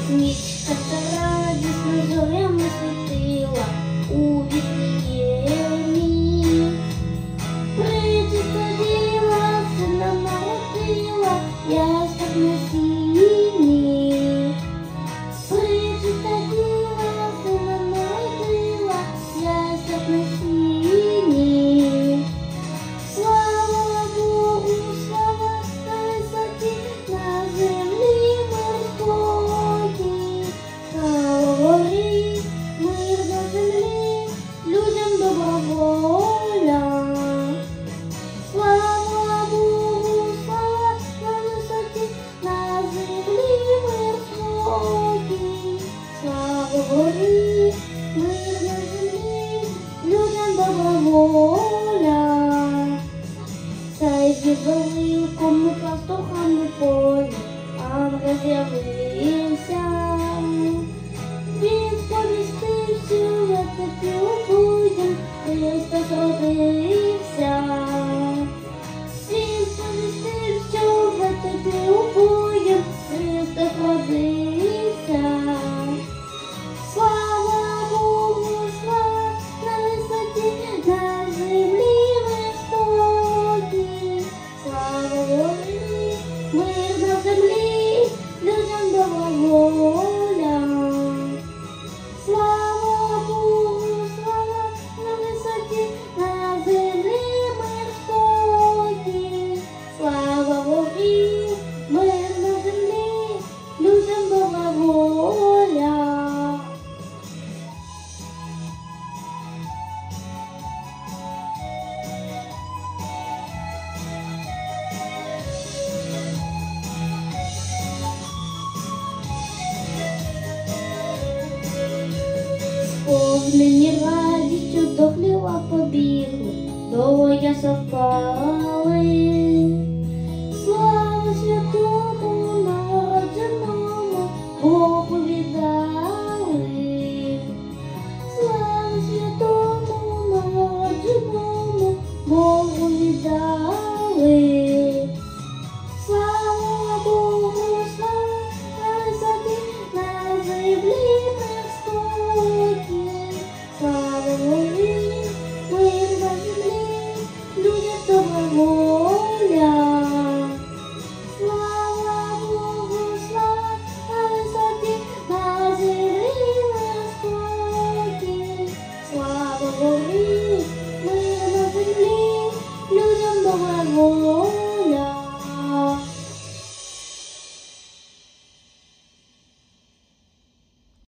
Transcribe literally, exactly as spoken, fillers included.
Нічка та радісна зорями світила у Віфлеємі. Пречиста діва сина народила, ясла на сіні. Пречиста діва сина народила, ясла на сіні. Слава Богу, слава на висоті, на землі мир спокій. Слава горі, мир на землі, людям добра воля. Слава Богу, слава на висоті, на землі мир спокій. Слава горі, мир на землі, людям добра воля. Цей звір великому пастухам у полі, ангел з'явився. Він сповістив, що летить у буднім, Христос родився. Він сповістив, що летить у буднім, Христос родився. Слава Богу, слава на висоті, на землі мир спокій. Слава горі, мир на землі, людям добра воля. Слава Богу, слава на висоті, на землі мир спокій. Слава горі, мир на землі, людям добра воля. Сповнені радістю до хліва побігли, до ясла впали.